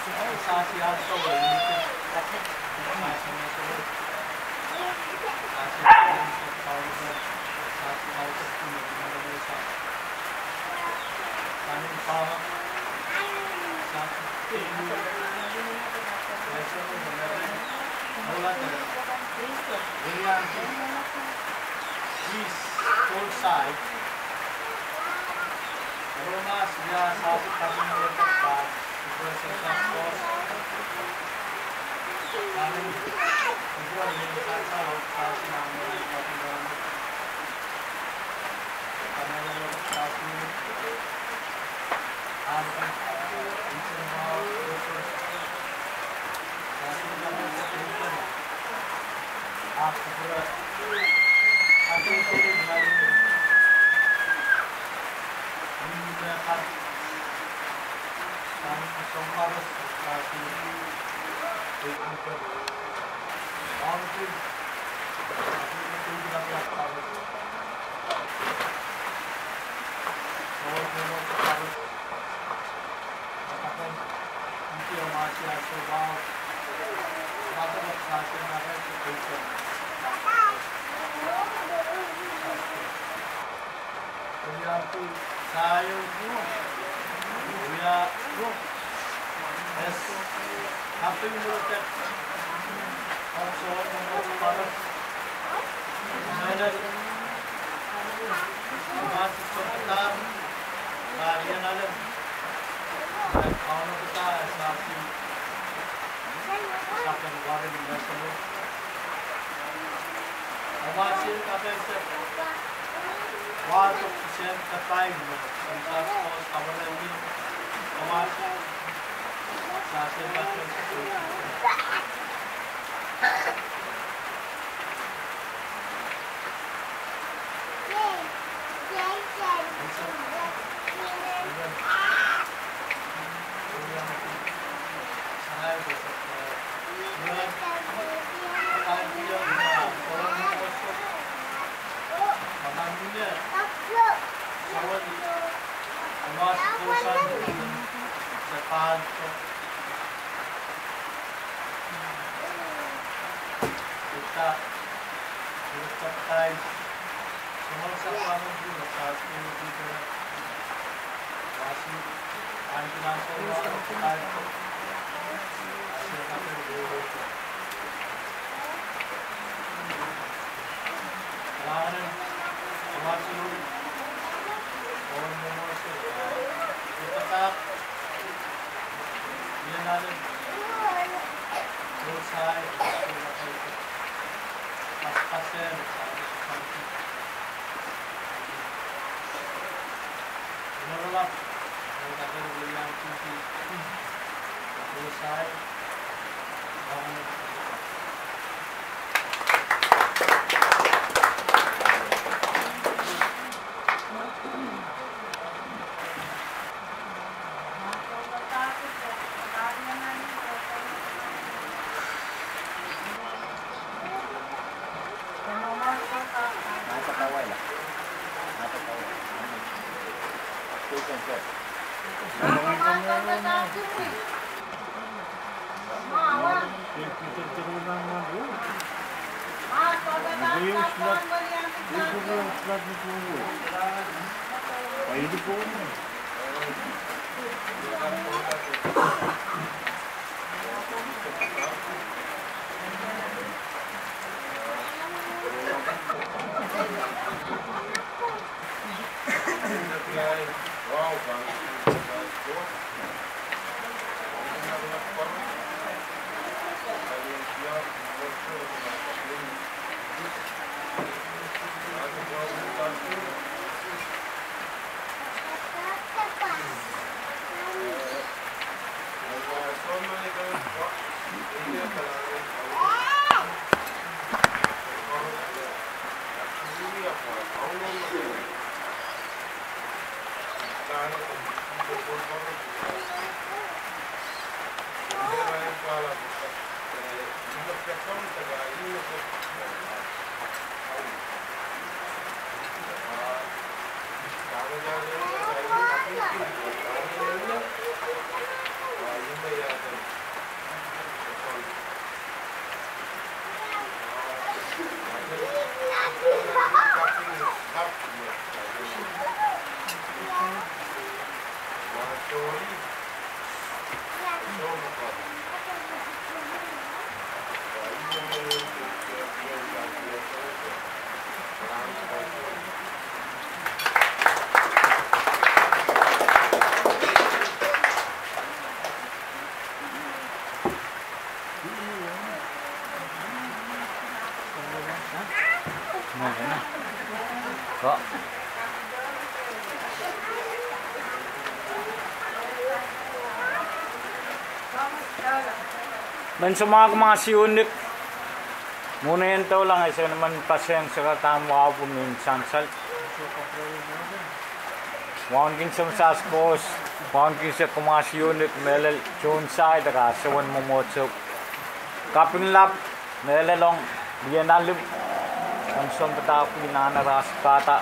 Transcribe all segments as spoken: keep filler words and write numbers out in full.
Thank you. Kok. Dan semua masih unik. Muna yan tao lang isa naman paseng sa katama po min sansal. Wangkin sa masaspos, wangkin sa kumasi unik melal chonsay daga sawan momotso. Kaping lap melalong biyanalib. Ang sombata po inanaras kata.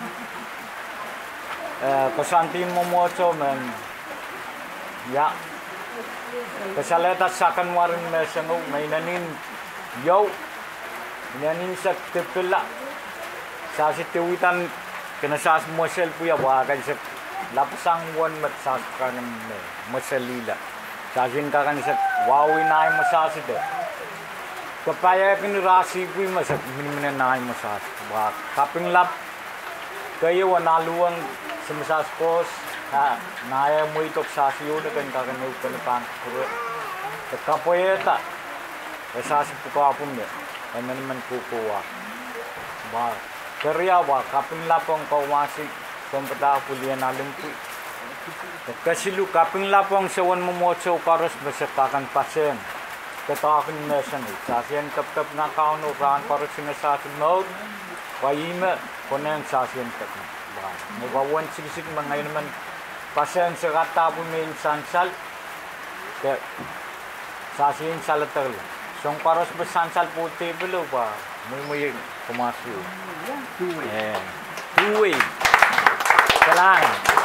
Kasantin momotso men. Ya. Kasaletas sa kanwarin mesano may nanin yaw. Nanin sa tepela. Sa situitan kinasas mosel po ya wakan sa lapsang wan mat sa kanang moselila. Sa sin ka kan sa wawin ay masasite. Kapaya kinurasi po masak minimina na ay masas. Ba kaping lap kayo wanaluang sa masaspos ha naya mo itok sa siyo na kan kakanaw ka na pang kuro. Kapayeta esas po ka po mo. Ano naman kukuha. Ba karya ba kaping lapong kawasi sombata po liyan alimpi. Kasilu kaping lapong sawan mo motso karos basakakan pasen. Katakin mesan ni sasian kap-kap na kauno ran para sinasabi mo wayima konen sasian kap ba mabawan sigisig mga naman pasen sa katapo min sansal ke sasian salatal song paros besansal puti belo ba muy muy kumasyo eh tuwi kalang